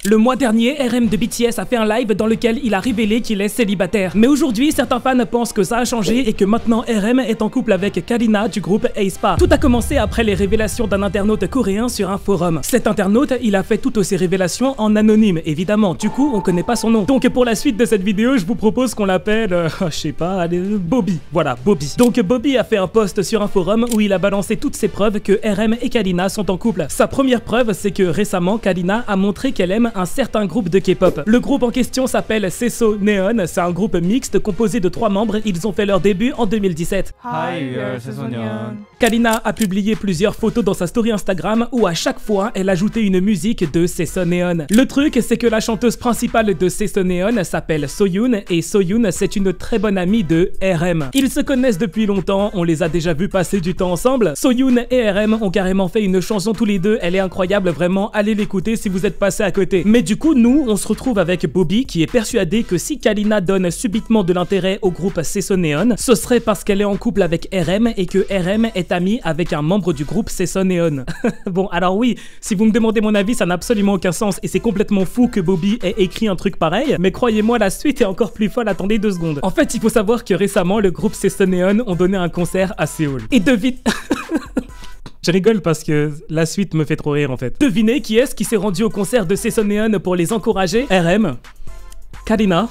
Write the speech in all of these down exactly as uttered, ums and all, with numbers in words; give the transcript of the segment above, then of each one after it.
Le mois dernier, R M de B T S a fait un live dans lequel il a révélé qu'il est célibataire. Mais aujourd'hui, certains fans pensent que ça a changé et que maintenant R M est en couple avec Karina du groupe aespa. Tout a commencé après les révélations d'un internaute coréen sur un forum. Cet internaute, il a fait toutes ses révélations en anonyme, évidemment. Du coup, on connaît pas son nom. Donc pour la suite de cette vidéo, je vous propose qu'on l'appelle, euh, je sais pas, allez, Bobby. Voilà, Bobby. Donc Bobby a fait un post sur un forum où il a balancé toutes ses preuves que R M et Karina sont en couple. Sa première preuve, c'est que récemment, Karina a montré qu'elle aime un certain groupe de K-pop. Le groupe en question s'appelle Seso Neon, c'est un groupe mixte composé de trois membres, ils ont fait leur début en deux mille dix-sept. Hi, we are Seso Neon. Karina a publié plusieurs photos dans sa story Instagram où à chaque fois elle ajoutait une musique de Seso Neon. Le truc c'est que la chanteuse principale de Seso Neon s'appelle Soyoon et Soyoon c'est une très bonne amie de R M. Ils se connaissent depuis longtemps, on les a déjà vus passer du temps ensemble. Soyoon et R M ont carrément fait une chanson tous les deux, elle est incroyable, vraiment allez l'écouter si vous êtes passé à côté. Mais du coup nous on se retrouve avec Bobby qui est persuadé que si Karina donne subitement de l'intérêt au groupe Seso Neon, ce serait parce qu'elle est en couple avec R M et que R M est amie avec un membre du groupe Seso Neon. Bon alors oui, si vous me demandez mon avis ça n'a absolument aucun sens et c'est complètement fou que Bobby ait écrit un truc pareil, mais croyez-moi la suite est encore plus folle, attendez deux secondes. En fait il faut savoir que récemment le groupe Seso Neon ont donné un concert à Séoul. Et devine... Je rigole parce que la suite me fait trop rire en fait. Devinez qui est-ce qui s'est rendu au concert de Seso Neon pour les encourager? R M, Karina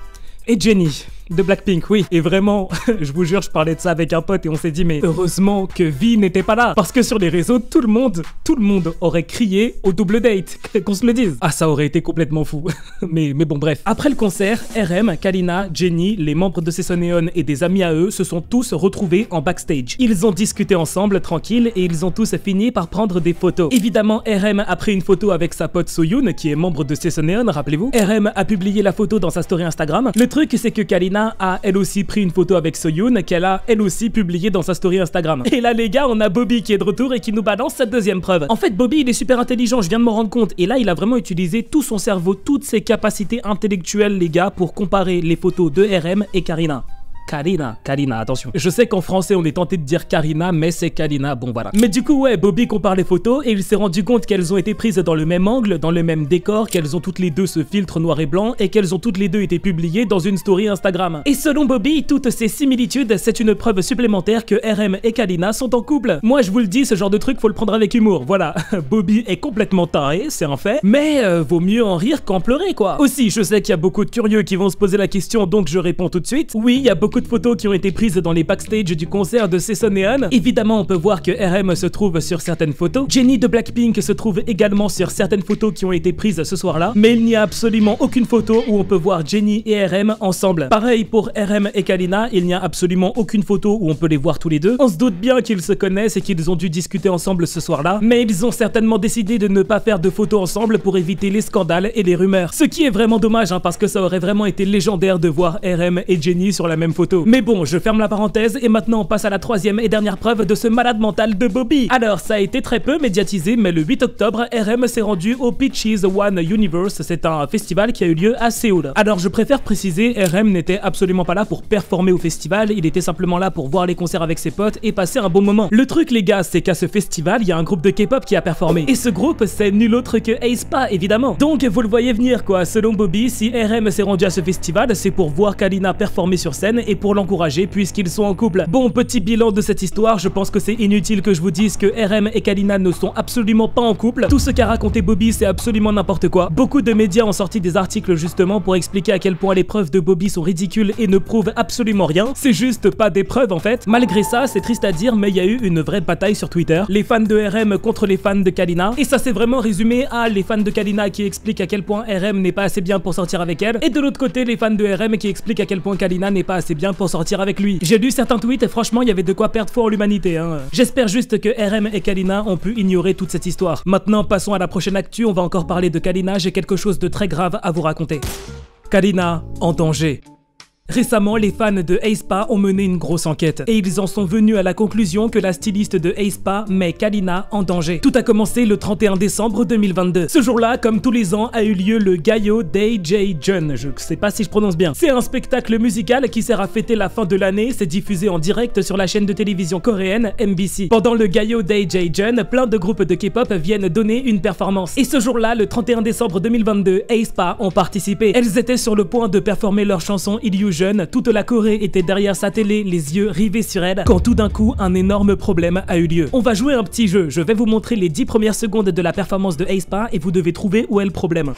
et Jennie de Blackpink, oui. Et vraiment, je vous jure, je parlais de ça avec un pote et on s'est dit mais heureusement que V n'était pas là. Parce que sur les réseaux, tout le monde, tout le monde aurait crié au double date, qu'on se le dise. Ah, ça aurait été complètement fou. mais, mais bon, bref. Après le concert, R M, Karina, Jennie, les membres de Seso Neon et des amis à eux se sont tous retrouvés en backstage. Ils ont discuté ensemble, tranquille, et ils ont tous fini par prendre des photos. Évidemment, R M a pris une photo avec sa pote Soyoon, qui est membre de Seso Neon, rappelez-vous. R M a publié la photo dans sa story Instagram. Le truc, c'est que Karina a elle aussi pris une photo avec Soyoon qu'elle a elle aussi publiée dans sa story Instagram. Et là les gars, on a Bobby qui est de retour et qui nous balance cette deuxième preuve. En fait Bobby il est super intelligent, je viens de m'en rendre compte, et là il a vraiment utilisé tout son cerveau, toutes ses capacités intellectuelles les gars pour comparer les photos de R M et Karina. Karina, Karina, attention. Je sais qu'en français on est tenté de dire Karina, mais c'est Karina, bon voilà. Mais du coup ouais, Bobby compare les photos et il s'est rendu compte qu'elles ont été prises dans le même angle, dans le même décor, qu'elles ont toutes les deux ce filtre noir et blanc et qu'elles ont toutes les deux été publiées dans une story Instagram. Et selon Bobby, toutes ces similitudes, c'est une preuve supplémentaire que R M et Karina sont en couple. Moi je vous le dis, ce genre de truc faut le prendre avec humour, voilà. Bobby est complètement taré, c'est un fait, mais euh, vaut mieux en rire qu'en pleurer quoi. Aussi, je sais qu'il y a beaucoup de curieux qui vont se poser la question, donc je réponds tout de suite. Oui, il y a beaucoup de photos qui ont été prises dans les backstage du concert de Seso Neon. Évidemment, on peut voir que R M se trouve sur certaines photos. Jennie de Blackpink se trouve également sur certaines photos qui ont été prises ce soir-là. Mais il n'y a absolument aucune photo où on peut voir Jennie et R M ensemble. Pareil pour R M et Karina, il n'y a absolument aucune photo où on peut les voir tous les deux. On se doute bien qu'ils se connaissent et qu'ils ont dû discuter ensemble ce soir-là. Mais ils ont certainement décidé de ne pas faire de photos ensemble pour éviter les scandales et les rumeurs. Ce qui est vraiment dommage hein, parce que ça aurait vraiment été légendaire de voir R M et Jennie sur la même photo. Mais bon, je ferme la parenthèse et maintenant on passe à la troisième et dernière preuve de ce malade mental de Bobby. Alors ça a été très peu médiatisé, mais le huit octobre, R M s'est rendu au Peaches One Universe, c'est un festival qui a eu lieu à Séoul. Alors je préfère préciser, R M n'était absolument pas là pour performer au festival, il était simplement là pour voir les concerts avec ses potes et passer un bon moment. Le truc les gars, c'est qu'à ce festival, il y a un groupe de K-pop qui a performé. Et ce groupe, c'est nul autre que aespa évidemment. Donc vous le voyez venir quoi, selon Bobby, si R M s'est rendu à ce festival, c'est pour voir Karina performer sur scène et pour l'encourager puisqu'ils sont en couple. Bon, petit bilan de cette histoire, je pense que c'est inutile que je vous dise que R M et Karina ne sont absolument pas en couple. Tout ce qu'a raconté Bobby, c'est absolument n'importe quoi. Beaucoup de médias ont sorti des articles justement pour expliquer à quel point les preuves de Bobby sont ridicules et ne prouvent absolument rien. C'est juste pas des preuves en fait. Malgré ça, c'est triste à dire, mais il y a eu une vraie bataille sur Twitter. Les fans de R M contre les fans de Karina. Et ça s'est vraiment résumé à les fans de Karina qui expliquent à quel point R M n'est pas assez bien pour sortir avec elle. Et de l'autre côté, les fans de R M qui expliquent à quel point Karina n'est pas assez bien pour sortir avec lui. J'ai lu certains tweets et franchement il y avait de quoi perdre foi en l'humanité hein. J'espère juste que R M et Karina ont pu ignorer toute cette histoire. Maintenant passons à la prochaine actu, on va encore parler de Karina, j'ai quelque chose de très grave à vous raconter. Karina en danger. Récemment, les fans de aespa ont mené une grosse enquête et ils en sont venus à la conclusion que la styliste de aespa met Kalina en danger. Tout a commencé le trente et un décembre deux mille vingt-deux. Ce jour-là, comme tous les ans, a eu lieu le Gayo Daejeon. Je sais pas si je prononce bien. C'est un spectacle musical qui sert à fêter la fin de l'année. C'est diffusé en direct sur la chaîne de télévision coréenne M B C. Pendant le Gayo Daejeon, plein de groupes de K-pop viennent donner une performance. Et ce jour-là, le trente et un décembre deux mille vingt-deux, aespa ont participé. Elles étaient sur le point de performer leur chanson Illusion. Toute la Corée était derrière sa télé, les yeux rivés sur elle, quand tout d'un coup, un énorme problème a eu lieu. On va jouer un petit jeu, je vais vous montrer les dix premières secondes de la performance de aespa et vous devez trouver où est le problème.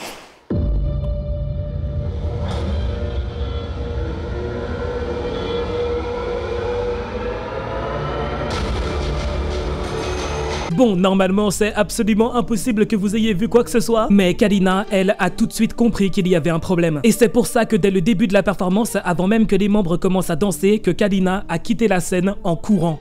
Bon, normalement, c'est absolument impossible que vous ayez vu quoi que ce soit, mais Kalina, elle, a tout de suite compris qu'il y avait un problème. Et c'est pour ça que dès le début de la performance, avant même que les membres commencent à danser, que Kalina a quitté la scène en courant.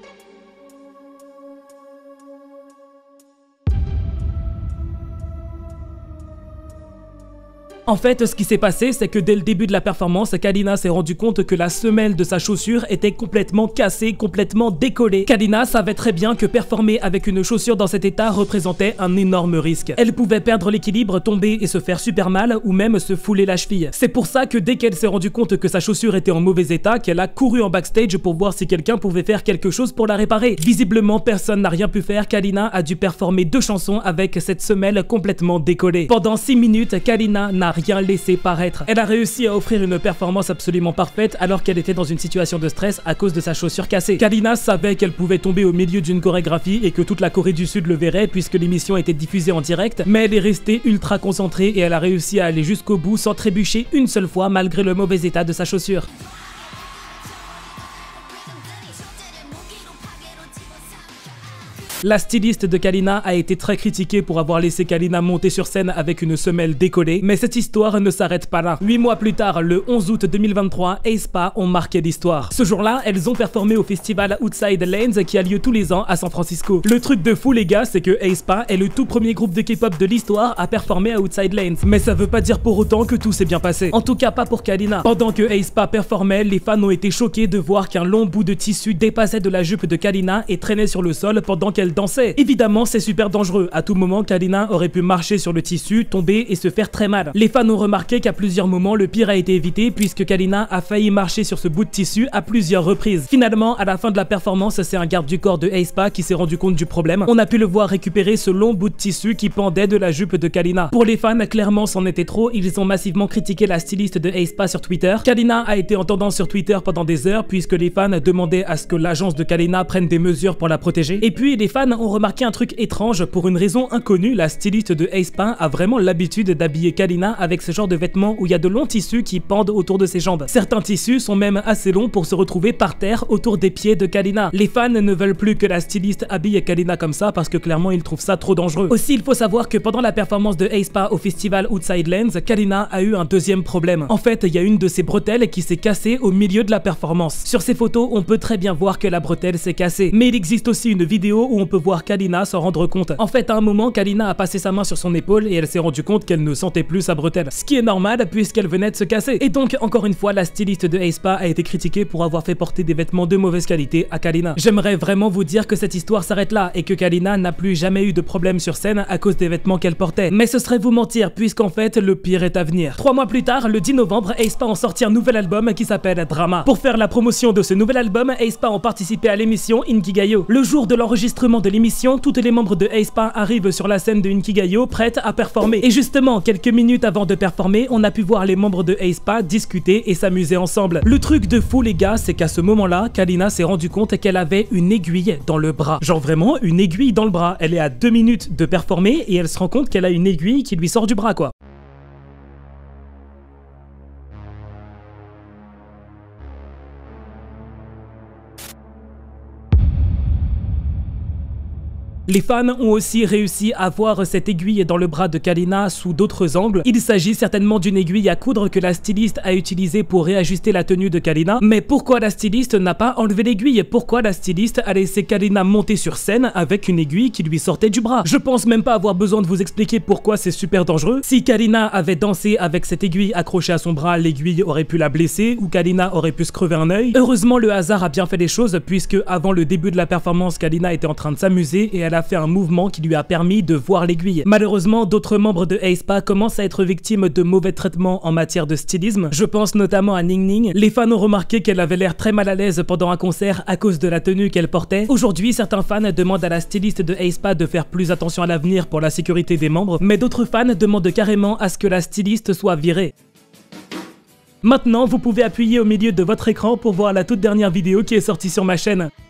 En fait, ce qui s'est passé, c'est que dès le début de la performance, Kalina s'est rendu compte que la semelle de sa chaussure était complètement cassée, complètement décollée. Kalina savait très bien que performer avec une chaussure dans cet état représentait un énorme risque. Elle pouvait perdre l'équilibre, tomber et se faire super mal, ou même se fouler la cheville. C'est pour ça que dès qu'elle s'est rendu compte que sa chaussure était en mauvais état, qu'elle a couru en backstage pour voir si quelqu'un pouvait faire quelque chose pour la réparer. Visiblement, personne n'a rien pu faire. Kalina a dû performer deux chansons avec cette semelle complètement décollée. Pendant six minutes, Kalina n'a rien laissé paraître. Elle a réussi à offrir une performance absolument parfaite alors qu'elle était dans une situation de stress à cause de sa chaussure cassée. Kalina savait qu'elle pouvait tomber au milieu d'une chorégraphie et que toute la Corée du Sud le verrait puisque l'émission était diffusée en direct, mais elle est restée ultra concentrée et elle a réussi à aller jusqu'au bout sans trébucher une seule fois malgré le mauvais état de sa chaussure. La styliste de Kalina a été très critiquée pour avoir laissé Kalina monter sur scène avec une semelle décollée, mais cette histoire ne s'arrête pas là. Huit mois plus tard, le onze août deux mille vingt-trois, aespa ont marqué l'histoire. Ce jour-là, elles ont performé au festival Outside Lands qui a lieu tous les ans à San Francisco. Le truc de fou les gars, c'est que aespa est le tout premier groupe de K-pop de l'histoire à performer à Outside Lands. Mais ça veut pas dire pour autant que tout s'est bien passé. En tout cas pas pour Kalina. Pendant que aespa performait, les fans ont été choqués de voir qu'un long bout de tissu dépassait de la jupe de Kalina et traînait sur le sol pendant qu'elle dansait. Évidemment, c'est super dangereux. À tout moment, Kalina aurait pu marcher sur le tissu, tomber et se faire très mal. Les fans ont remarqué qu'à plusieurs moments, le pire a été évité puisque Kalina a failli marcher sur ce bout de tissu à plusieurs reprises. Finalement, à la fin de la performance, c'est un garde du corps de aespa qui s'est rendu compte du problème. On a pu le voir récupérer ce long bout de tissu qui pendait de la jupe de Kalina. Pour les fans, clairement, c'en était trop. Ils ont massivement critiqué la styliste de aespa sur Twitter. Kalina a été en tendance sur Twitter pendant des heures puisque les fans demandaient à ce que l'agence de Kalina prenne des mesures pour la protéger. Et puis, les fans ont remarqué un truc étrange. Pour une raison inconnue, la styliste de aespa a vraiment l'habitude d'habiller Kalina avec ce genre de vêtements où il y a de longs tissus qui pendent autour de ses jambes. Certains tissus sont même assez longs pour se retrouver par terre autour des pieds de Kalina. Les fans ne veulent plus que la styliste habille Kalina comme ça parce que clairement ils trouvent ça trop dangereux. Aussi, il faut savoir que pendant la performance de aespa au festival Outside Lands, Kalina a eu un deuxième problème. En fait, il y a une de ses bretelles qui s'est cassée au milieu de la performance. Sur ces photos, on peut très bien voir que la bretelle s'est cassée. Mais il existe aussi une vidéo où on peut voir Kalina s'en rendre compte. En fait, à un moment, Kalina a passé sa main sur son épaule et elle s'est rendue compte qu'elle ne sentait plus sa bretelle. Ce qui est normal puisqu'elle venait de se casser. Et donc, encore une fois, la styliste de aespa a été critiquée pour avoir fait porter des vêtements de mauvaise qualité à Kalina. J'aimerais vraiment vous dire que cette histoire s'arrête là et que Kalina n'a plus jamais eu de problème sur scène à cause des vêtements qu'elle portait. Mais ce serait vous mentir puisqu'en fait, le pire est à venir. Trois mois plus tard, le dix novembre, aespa ont sorti un nouvel album qui s'appelle Drama. Pour faire la promotion de ce nouvel album, aespa ont participé à l'émission Inkigayo. Le jour de l'enregistrement de l'émission, toutes les membres de aespa arrivent sur la scène de Inkigayo prêtes à performer. Et justement, quelques minutes avant de performer, on a pu voir les membres de aespa discuter et s'amuser ensemble. Le truc de fou les gars, c'est qu'à ce moment-là, Kalina s'est rendu compte qu'elle avait une aiguille dans le bras. Genre vraiment une aiguille dans le bras. Elle est à deux minutes de performer et elle se rend compte qu'elle a une aiguille qui lui sort du bras quoi. Les fans ont aussi réussi à voir cette aiguille dans le bras de Kalina sous d'autres angles. Il s'agit certainement d'une aiguille à coudre que la styliste a utilisée pour réajuster la tenue de Kalina. Mais pourquoi la styliste n'a pas enlevé l'aiguille? Pourquoi la styliste a laissé Kalina monter sur scène avec une aiguille qui lui sortait du bras? Je pense même pas avoir besoin de vous expliquer pourquoi c'est super dangereux. Si Kalina avait dansé avec cette aiguille accrochée à son bras, l'aiguille aurait pu la blesser ou Kalina aurait pu se crever un œil. Heureusement, le hasard a bien fait les choses puisque avant le début de la performance, Kalina était en train de s'amuser et elle a fait un mouvement qui lui a permis de voir l'aiguille. Malheureusement, d'autres membres de aespa commencent à être victimes de mauvais traitements en matière de stylisme. Je pense notamment à Ning Ning. Les fans ont remarqué qu'elle avait l'air très mal à l'aise pendant un concert à cause de la tenue qu'elle portait. Aujourd'hui, certains fans demandent à la styliste de aespa de faire plus attention à l'avenir pour la sécurité des membres, mais d'autres fans demandent carrément à ce que la styliste soit virée. Maintenant, vous pouvez appuyer au milieu de votre écran pour voir la toute dernière vidéo qui est sortie sur ma chaîne.